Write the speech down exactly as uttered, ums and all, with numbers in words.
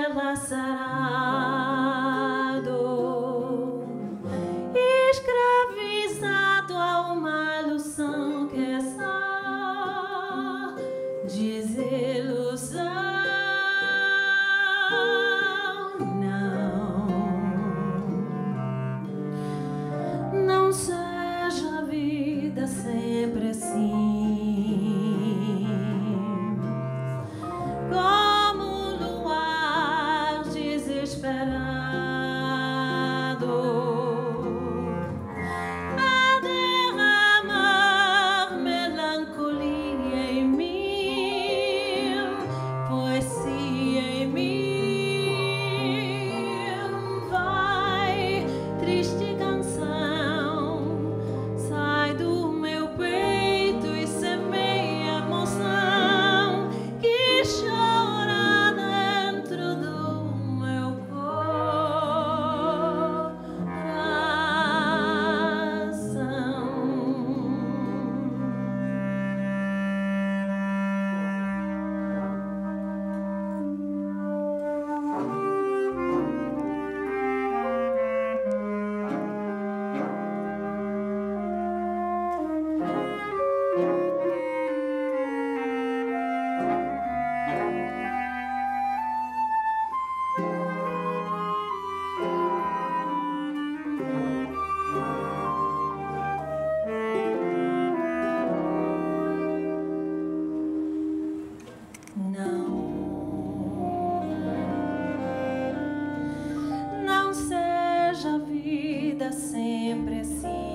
enlaçado, escravizado a uma ilusão que é só desilusão. Não, não seja a vida sempre assim. A derramar melancolia em mim, poesia em mim. Vai, triste canção, sai do meu peito e semeia emoção que chora dentro do meu Não seja a vida sempre assim.